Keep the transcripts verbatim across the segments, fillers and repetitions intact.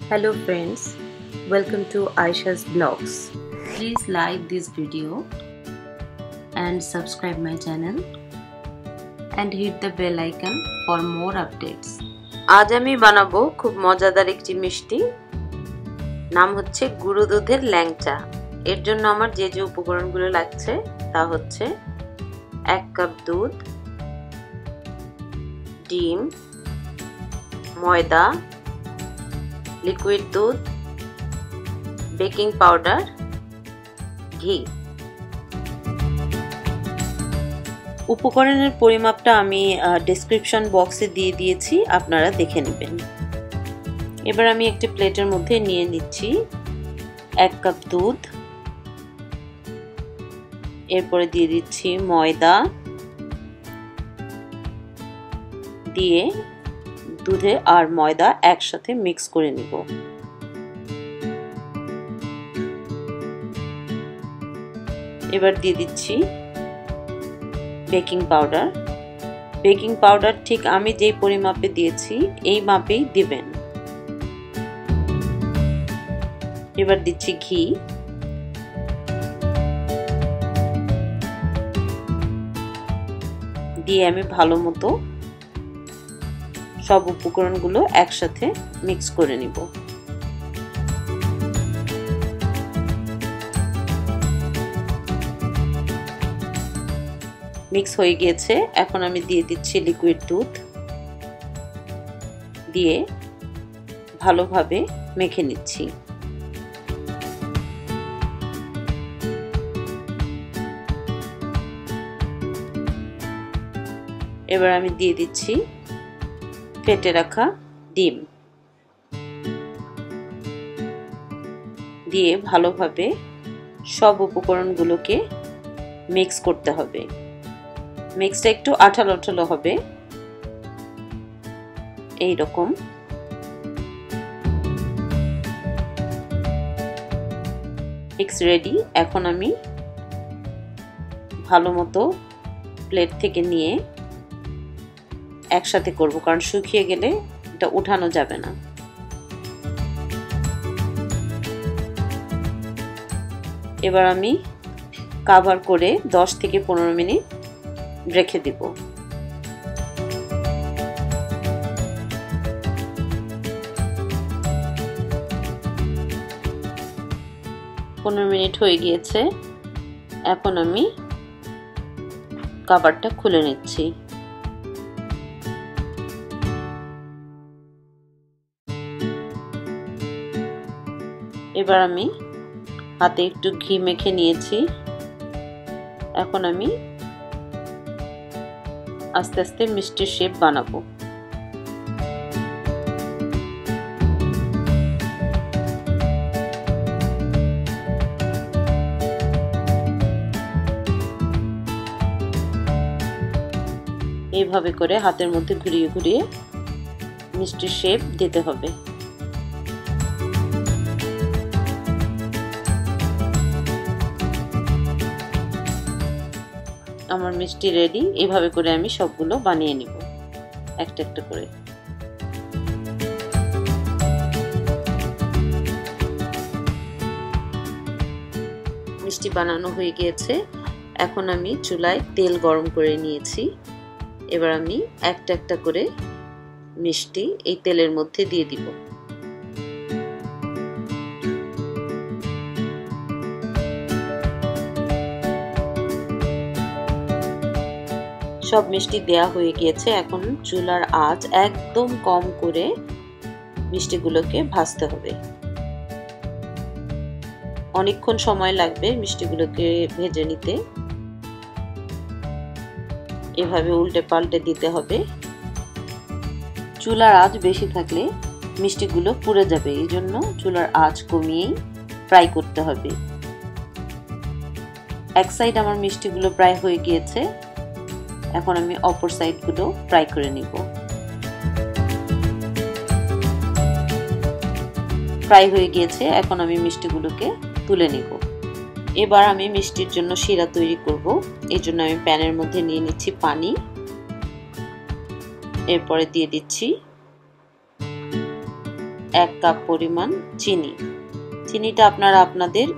Hello friends, welcome to Aisha's Blogs. Please like this video and subscribe my channel and hit the bell icon for more updates. আজ আমি বানাবো খুব মজাদার একটি মিষ্টি, নাম হচ্ছে গুঁড়ো দুধের ল্যাংচা। এর জন্য আমার যে যে উপকরণগুলো লাগছে তা হচ্ছে এক কাপ দুধ, ডিম, ময়দা, লিকুইড দুধ, বেকিং পাউডার, ঘি। উপকরণের পরিমাপটা আমি ডেসক্রিপশন বক্সে দিয়ে দিয়েছি, আপনারা দেখে নেবেন। এবার আমি একটি প্লেটের মধ্যে নিয়ে নিচ্ছি এক কাপ দুধ, এরপরে দিয়ে দিচ্ছি ময়দা, দিয়ে দুধে আর ময়দা একসাথে মিক্স করে নিব। এবার দিয়ে দিচ্ছি বেকিং পাউডার। বেকিং পাউডার ঠিক আমি যেই পরিমাপে দিয়েছি এই মাপেই দিবেন। এবার দিচ্ছি ঘি, দিয়ে আমি ভালো মতো সব উপকরণগুলো একসাথে মিক্স করে নিব। মিক্স হয়ে গিয়েছে, এখন আমি দিয়ে দিচ্ছি লিকুইড দুধ, দিয়ে ভালোভাবে মেখে নিচ্ছি। এবার আমি দিয়ে দিচ্ছি ফেটে রাখা ডিম, দিয়ে ভালোভাবে সব উপকরণগুলোকে মিক্স করতে হবে। মিক্সটা একটু আঠালো আঠালো হবে, এই রকম। Mix ready. এখন আমি ভালো মতো প্লেট থেকে নিয়ে একসাথে করব, কারণ শুকিয়ে গেলে এটা উঠানো যাবে না। এবার আমি কভার করে দশ থেকে পনেরো মিনিট রেখে দিব। পনেরো মিনিট হয়ে গিয়েছে, এখন আমি কভারটা খুলে নিচ্ছি। এবার আমি হাতে একটু ঘি মেখে নিয়েছি, এখন আমি আস্তে আস্তে মিষ্টির শেপ বানাবো। এইভাবে করে হাতের মধ্যে ঘুরিয়ে ঘুরিয়ে মিষ্টির শেপ দিতে হবে। আমার মিষ্টি রেডি। এইভাবে করে আমি সবগুলো বানিয়ে নিব একটা একটা করে। মিষ্টি বানানো হয়ে গিয়েছে, এখন আমি চুলায় তেল গরম করে নিয়েছি। এবার আমি একটা একটা করে মিষ্টি এই তেলের মধ্যে দিয়ে দিব। সব মিষ্টি দেয়া হয়ে গিয়েছে, এখন চুলার আঁচ একদম কম করে মিষ্টিগুলোকে ভাজতে হবে। অনেকক্ষণ সময় লাগবে মিষ্টিগুলোকে ভেজে নিতে। এভাবে উল্টে পাল্টে দিতে হবে। চুলার আঁচ বেশি থাকলে মিষ্টিগুলো পুড়ে যাবে, এই জন্য চুলার আঁচ কমিয়েই ফ্রাই করতে হবে। এক সাইড আমার মিষ্টিগুলো প্রায় হয়ে গিয়েছে, এখন আমি অপর সাইডগুলো ফ্রাই করে নিব। ফ্রাই হয়ে গিয়েছে, এখন আমি মিষ্টিগুলোকে তুলে নিব। এবার আমি মিষ্টির জন্য শিরা তৈরি করব। এই জন্য আমি প্যানের মধ্যে নিয়ে নিচ্ছি পানি, এরপরে দিয়ে দিচ্ছি এক কাপ পরিমাণ চিনি। চিনিটা আপনারা আপনাদের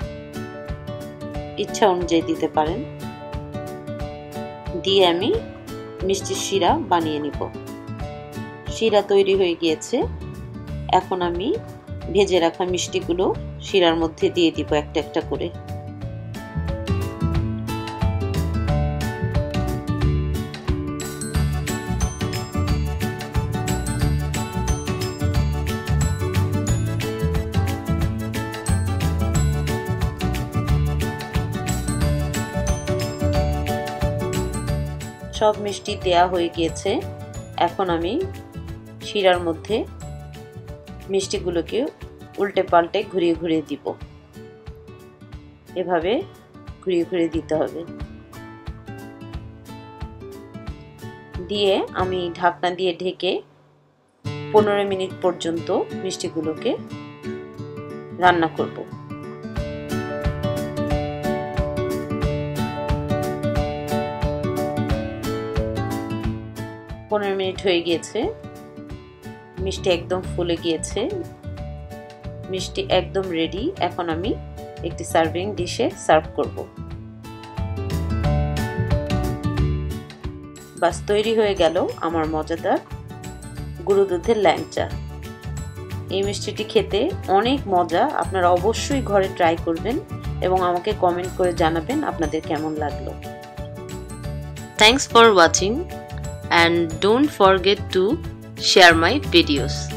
ইচ্ছা অনুযায়ী দিতে পারেন। দিয়ে আমি মিষ্টির শিরা বানিয়ে নিব। শিরা তৈরি হয়ে গিয়েছে। এখন আমি ভেজে রাখা মিষ্টিগুলো শিরার মধ্যে দিয়ে দিব একটা একটা করে। সব মিষ্টি দেয়া হয়ে গিয়েছে। এখন আমি শিরার মধ্যে মিষ্টিগুলোকে উল্টে পাল্টে ঘুরিয়ে ঘুরিয়ে দিব। এভাবে ঘুরিয়ে ঘুরিয়ে দিতে হবে। দিয়ে আমি ঢাকনা দিয়ে ঢেকে পনেরো মিনিট পর্যন্ত মিষ্টিগুলোকে রান্না করব। পনেরো মিনিট হয়ে গিয়েছে। মিষ্টি একদম ফুলে গিয়েছে। মিষ্টি একদম রেডি। এখন আমি একটি সার্ভিং ডিশে সার্ভ করব। বাস তৈরি হয়ে গেল আমার মজাদার গুঁড়ো দুধের ল্যাংচা। এই মিষ্টিটি খেতে অনেক মজা। আপনারা অবশ্যই ঘরে ট্রাই করবেন এবং আমাকে কমেন্ট করে জানাবেন আপনাদের কেমন লাগলো। Thanks for watching and don't forget to share my videos.